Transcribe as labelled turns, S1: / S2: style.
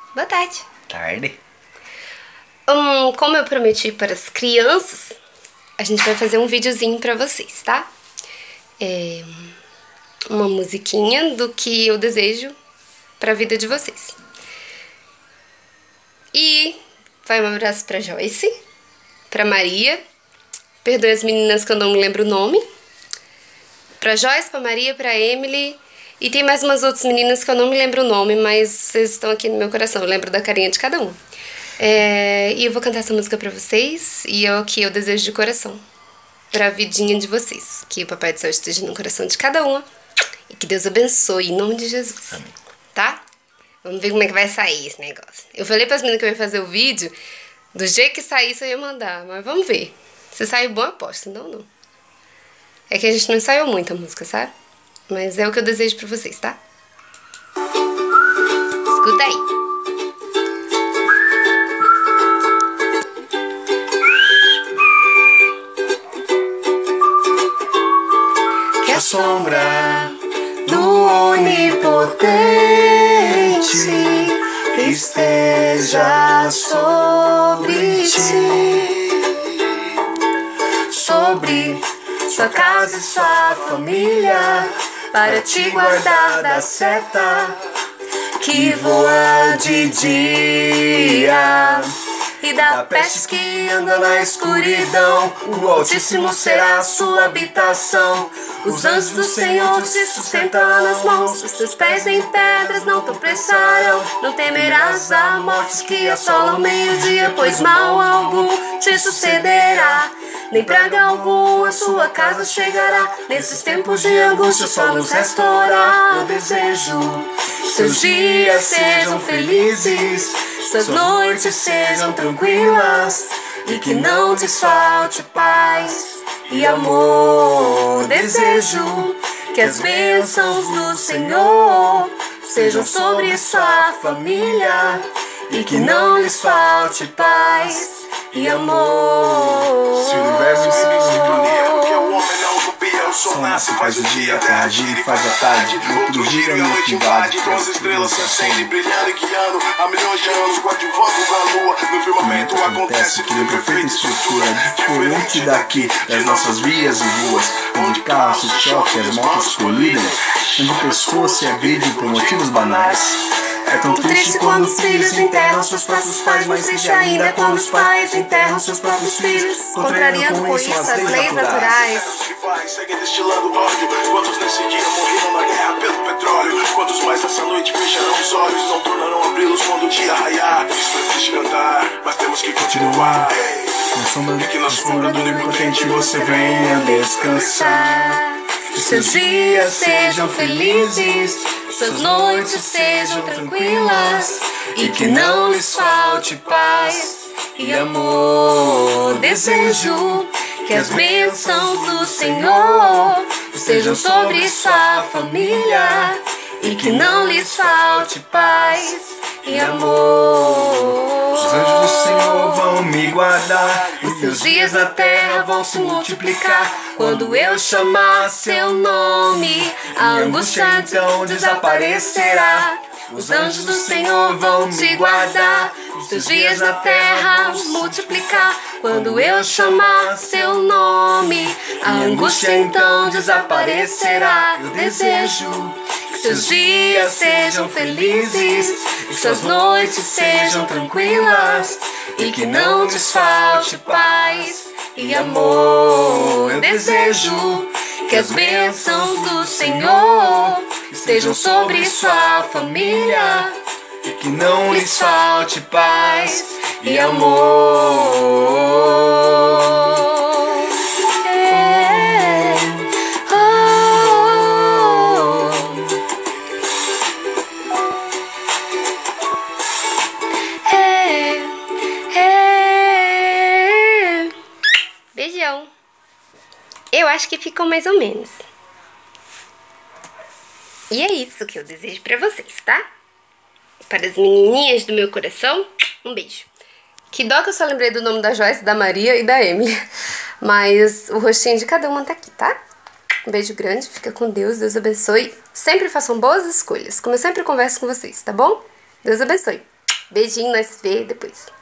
S1: Boa tarde.
S2: Tarde.
S1: Como eu prometi para as crianças, a gente vai fazer um videozinho pra vocês, tá? Uma musiquinha do que eu desejo pra vida de vocês. E vai um abraço pra Joyce, pra Maria. Perdoe as meninas que eu não me lembro o nome. Pra Joyce, pra Maria, pra Emily. E tem mais umas outras meninas que eu não me lembro o nome, mas vocês estão aqui no meu coração. Eu lembro da carinha de cada um. E eu vou cantar essa música pra vocês. E é o que eu desejo de coração pra vidinha de vocês. Que o Papai do Céu esteja no coração de cada uma. E que Deus abençoe, em nome de Jesus.
S2: Amém.
S1: Tá? Vamos ver como é que vai sair esse negócio. Eu falei pras meninas que eu ia fazer o vídeo. Do jeito que saísse eu ia mandar. Mas vamos ver. Se saiu bom, aposto. Não, não. É que a gente não ensaiou muito a música, sabe? Mas é o que eu desejo pra vocês, tá? Escuta aí.
S2: Que a sombra do Onipotente esteja sobre ti, sobre sua casa e sua família, para te guardar da seta que voa de dia e da peste que anda na escuridão. O Altíssimo será a sua habitação. Os anjos do Senhor te sustentam nas mãos. Os teus pés em pedras não tropeçarão. Não temerás a morte que assola ao meio-dia, pois mal algum te sucederá. Nem praga alguma a sua casa chegará. Nesses tempos de angústia só nos restaurará. Eu desejo que seus dias sejam felizes, suas noites sejam tranquilas, e que não desfalte paz e amor. Desejo que as bênçãos do Senhor sejam sobre sua família, e que não lhes falte paz e amor.
S3: Se o universo se sincronia, porque o homem não copia. O sol nasce, faz o dia, a terra gira e faz a tarde. O outro gira e a noite invade. Então as estrelas se acendem, brilhando e guiando há milhões de anos, coadjuvando a lua. No firmamento acontece que em perfeita estrutura, diferente daqui das nossas vias e ruas, onde carros se chocam, as motos colidem, onde pessoas se agridem por motivos banais. É tão triste quando os filhos enterram seus próprios pais, mais triste ainda é quando os pais enterram seus próprios filhos, contrariando com isso as leis naturais. Seguem destilando ódio. Quantos nesse dia morreram na guerra pelo petróleo? Quantos mais nessa noite fecharão os olhos, não tornarão abri-los quando o dia raiar? Isso é triste cantar, mas temos que continuar. É que na sombra do Onipotente você venha descansar.
S1: Que seus dias sejam felizes, suas noites sejam tranquilas, e que não lhes falte paz e amor. Desejo que as bênçãos do Senhor estejam sobre sua família, e que não lhes falte paz e amor.
S3: Os anjos do Senhor vão me guardar,
S1: Os seus dias na terra vão se multiplicar. Quando eu chamar seu nome, a angústia então desaparecerá. Os anjos do Senhor vão te guardar, os seus dias na terra multiplicar. Quando eu chamar seu nome, a angústia então desaparecerá. Eu desejo que seus dias sejam felizes, suas noites sejam tranquilas, e que não desfalte paz e amor. Eu desejo que as bênçãos do Senhor estejam sobre sua família,
S3: e que não lhes
S1: falte paz e amor. Beijão. Eu acho que ficou mais ou menos. E é isso que eu desejo pra vocês, tá? Para as menininhas do meu coração, um beijo. Que dó que eu só lembrei do nome da Joyce, da Maria e da Emily. Mas o rostinho de cada uma tá aqui, tá? Um beijo grande, fica com Deus, Deus abençoe. Sempre façam boas escolhas, como eu sempre converso com vocês, tá bom? Deus abençoe. Beijinho, nós se vê depois.